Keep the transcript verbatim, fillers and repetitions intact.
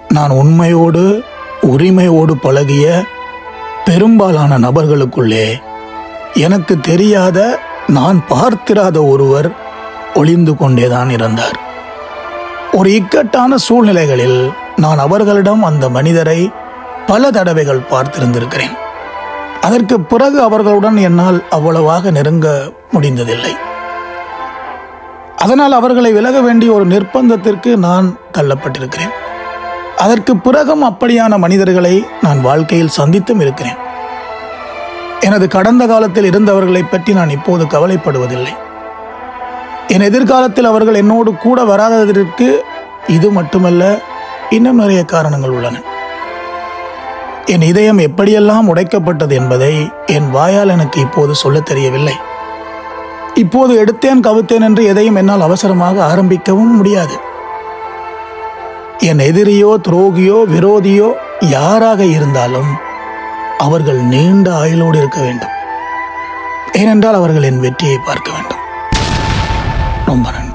நான் உண்மையோடு உரிமையோடு பழகிய பெரும்பாலான நபர்களுக்குள்ளே எனக்கு தெரியாத, நான் பார்த்திராத ஒருவர் ஒளிந்து கொண்டேதான் இருந்தார். ஒரு இக்கட்டான சூழ்நிலைகளில் நான் அவர்களிடம் அந்த மனிதரை பல தடவைகள் பார்த்திருந்திருக்கிறேன். அதற்கு பிறகு அவர்களுடன் என்னால் அவ்வளவாக நெருங்க முடிந்ததில்லை. அதனால் அவர்களை விலக வேண்டிய ஒரு நிர்பந்தத்திற்கு நான் தள்ளப்பட்டிருக்கிறேன். அதற்கு பிறகும் அப்படியான மனிதர்களை நான் வாழ்க்கையில் சந்தித்தும் இருக்கிறேன். எனது கடந்த காலத்தில் இருந்தவர்களை பற்றி நான் இப்போது கவலைப்படுவதில்லை. என் எதிர்காலத்தில் அவர்கள் என்னோடு கூட வராததற்கு இது மட்டுமல்ல, இன்னும் நிறைய காரணங்கள் உள்ளன. என் இதயம் எப்படியெல்லாம் உடைக்கப்பட்டது என்பதை என் வாயால் எனக்கு இப்போது சொல்ல தெரியவில்லை. இப்போது எடுத்தேன் கவுத்தேன் என்று எதையும் என்னால் அவசரமாக ஆரம்பிக்கவும் முடியாது. என் எதிரியோ துரோகியோ விரோதியோ யாராக இருந்தாலும் அவர்கள் நீண்ட ஆயுளோடு இருக்க வேண்டும். ஏனென்றால் அவர்கள் என் வெற்றியை பார்க்க வேண்டும். ரொம்ப நன்றி.